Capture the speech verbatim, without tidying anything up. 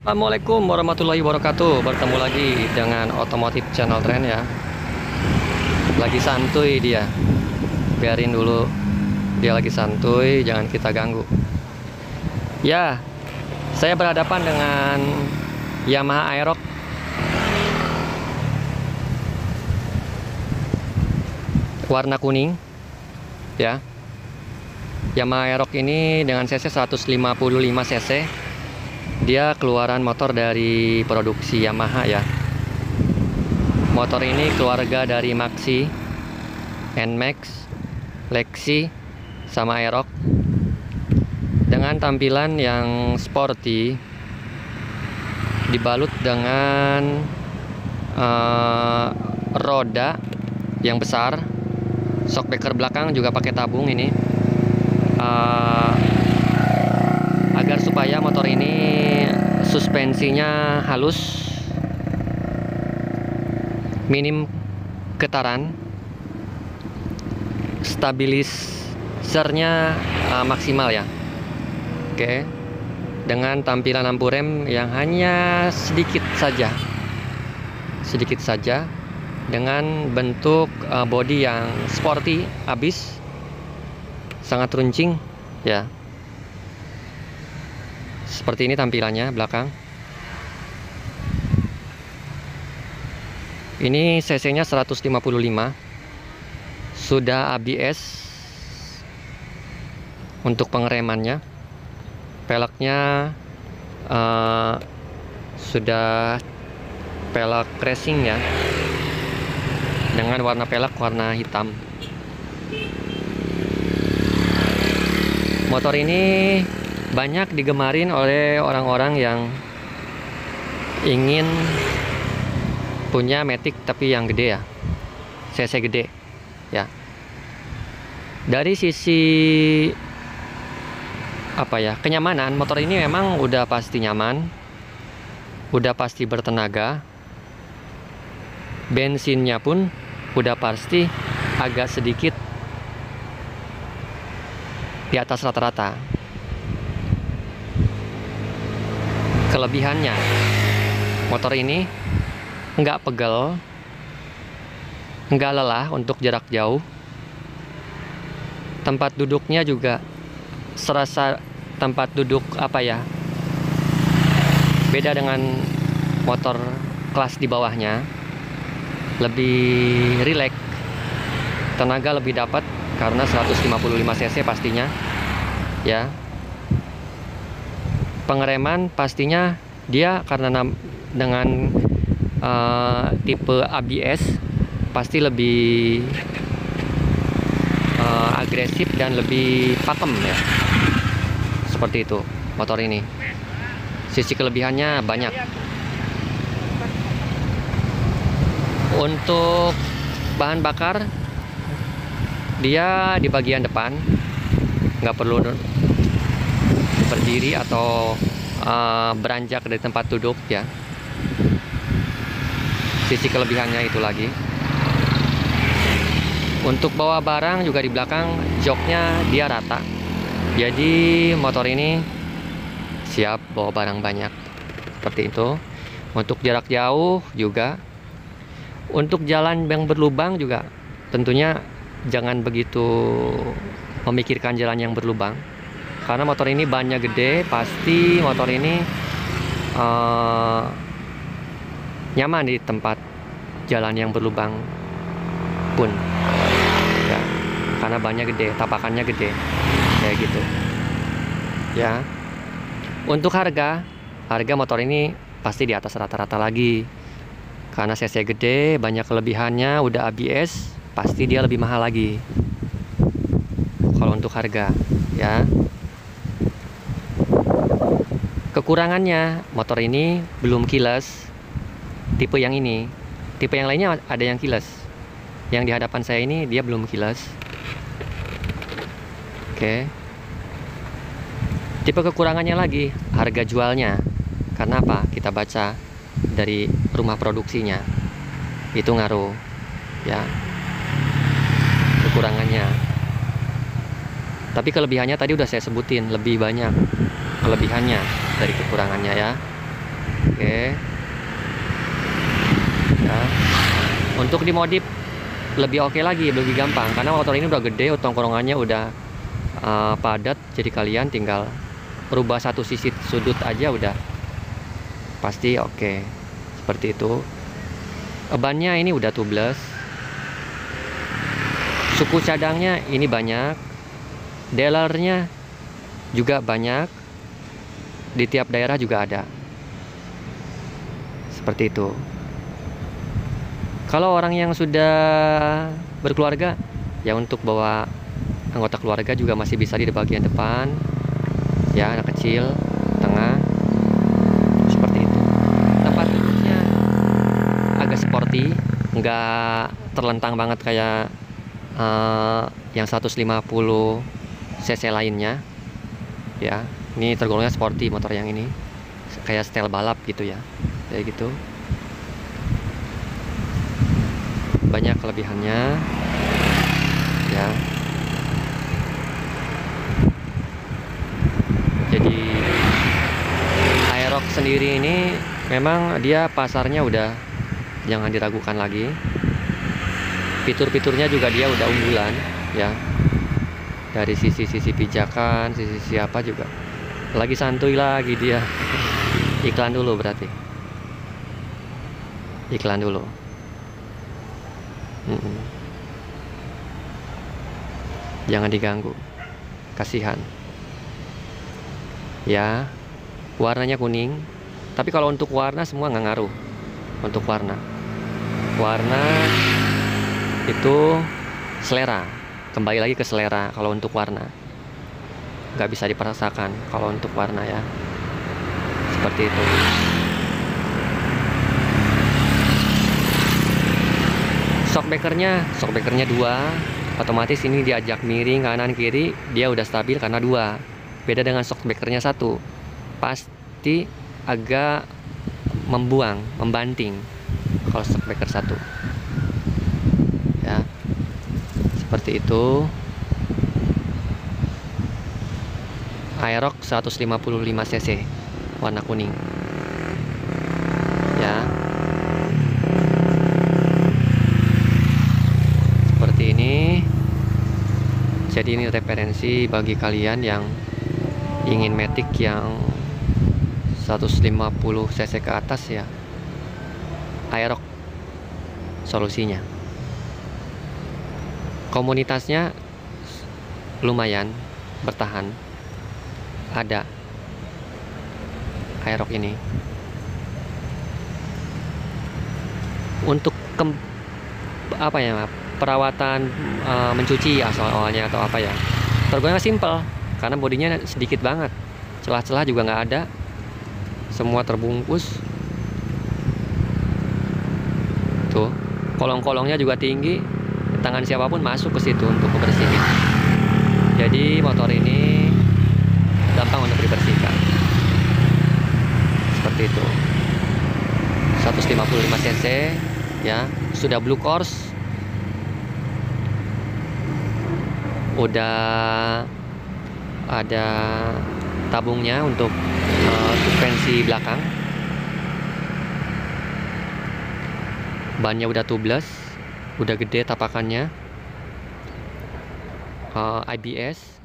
Assalamualaikum warahmatullahi wabarakatuh. Bertemu lagi dengan otomotif channel Tren ya. Lagi santuy dia. Biarin dulu. Dia lagi santuy, jangan kita ganggu. Ya, saya berhadapan dengan Yamaha Aerox warna kuning ya. Yamaha Aerox ini dengan cc seratus lima puluh lima cc. Dia keluaran motor dari produksi Yamaha ya. Motor ini keluarga dari Maxi, Nmax, Lexi, sama Aerox. Dengan tampilan yang sporty, dibalut dengan uh, roda yang besar. Shockbreaker belakang juga pakai tabung ini. Uh, agar supaya motor ini suspensinya halus, minim getaran, stabilisernya uh, maksimal ya. Oke, dengan tampilan lampu rem yang hanya sedikit saja, sedikit saja, dengan bentuk uh, bodi yang sporty abis, sangat runcing ya. Seperti ini tampilannya belakang. Ini cc-nya seratus lima puluh lima. Sudah A B S untuk pengeremannya. Peleknya uh, sudah pelek racing ya. Dengan warna pelek warna hitam. Motor ini banyak digemarin oleh orang-orang yang ingin punya Matic tapi yang gede ya, cc gede ya. Dari sisi apa ya, kenyamanan, motor ini memang udah pasti nyaman, udah pasti bertenaga. Bensinnya pun udah pasti agak sedikit di atas rata-rata. Kelebihannya, motor ini nggak pegel, nggak lelah untuk jarak jauh. Tempat duduknya juga serasa tempat duduk apa ya, beda dengan motor kelas di bawahnya. Lebih rileks, tenaga lebih dapat karena seratus lima puluh lima cc pastinya ya. Pengereman pastinya dia karena dengan uh, tipe A B S pasti lebih uh, agresif dan lebih pakem ya. Seperti itu motor ini. Sisi kelebihannya banyak. Untuk bahan bakar, dia di bagian depan, nggak perlu berdiri atau uh, beranjak dari tempat duduk ya. Sisi kelebihannya itu lagi. Untuk bawa barang juga di belakang, joknya dia rata. Jadi motor ini siap bawa barang banyak. Seperti itu. Untuk jarak jauh juga. Untuk jalan yang berlubang juga tentunya jangan begitu memikirkan jalan yang berlubang. Karena motor ini bannya gede, pasti motor ini uh, nyaman di tempat jalan yang berlubang pun ya, karena bannya gede, tapakannya gede kayak gitu ya. Untuk harga, harga motor ini pasti di atas rata-rata lagi karena cc gede, banyak kelebihannya, udah A B S, pasti dia lebih mahal lagi kalau untuk harga ya. Kekurangannya, motor ini belum kiles. Tipe yang ini, tipe yang lainnya ada yang kiles. Yang di hadapan saya ini dia belum kiles. Oke. Tipe kekurangannya lagi, harga jualnya. Karena apa? Kita baca dari rumah produksinya. Itu ngaruh ya. Kekurangannya. Tapi kelebihannya tadi udah saya sebutin, lebih banyak kelebihannya dari kekurangannya ya. oke. Ya. Untuk dimodif lebih oke lagi, lebih gampang karena motor ini udah gede, tongkrongannya udah uh, padat, jadi kalian tinggal merubah satu sisi sudut aja udah pasti oke. Seperti itu. Bannya ini udah tubeless. Suku cadangnya ini banyak. Dealernya juga banyak. Di tiap daerah juga ada. Seperti itu. Kalau orang yang sudah berkeluarga, ya untuk bawa anggota keluarga juga masih bisa di bagian depan. Ya, anak kecil, tengah. Seperti itu. Tempat duduknya agak sporty, nggak terlentang banget kayak uh, yang seratus lima puluh cc lainnya. Ya, ini tergolongnya sporty motor yang ini. Kayak style balap gitu ya. Kayak gitu. Banyak kelebihannya ya. Jadi Aerox sendiri ini memang dia pasarnya udah jangan diragukan lagi. Fitur-fiturnya juga dia udah unggulan ya. Dari sisi-sisi pijakan, sisi apa juga. Lagi santuy lagi dia. Iklan dulu berarti. Iklan dulu. Mm-mm. Jangan diganggu, kasihan ya. Warnanya kuning, tapi kalau untuk warna semua nggak ngaruh. Untuk warna warna itu selera, kembali lagi ke selera. Kalau untuk warna nggak bisa dipaksakan. Kalau untuk warna ya seperti itu. Shockbreakernya, shockbreakernya dua, otomatis ini diajak miring kanan kiri, dia udah stabil karena dua. Beda dengan shockbreakernya satu, pasti agak membuang, membanting kalau shockbreaker satu. Ya, seperti itu. Aerox seratus lima puluh lima cc, warna kuning. Ya. Ini jadi ini referensi bagi kalian yang ingin Matic yang seratus lima puluh cc ke atas ya. Aerox solusinya. Komunitasnya lumayan bertahan. Ada Aerox ini. Untuk kem, apa ya, perawatan uh, mencuci asal awalnya atau apa ya, tergolong simple karena bodinya sedikit banget, celah-celah juga nggak ada, semua terbungkus tuh. Kolong-kolongnya juga tinggi, tangan siapapun masuk ke situ untuk membersihkan. Jadi motor ini gampang untuk dibersihkan seperti itu. Seratus lima puluh lima cc ya, sudah blue course, udah ada tabungnya untuk uh, suspensi belakang. Bannya udah tubeless, udah gede tapakannya. uh, I B S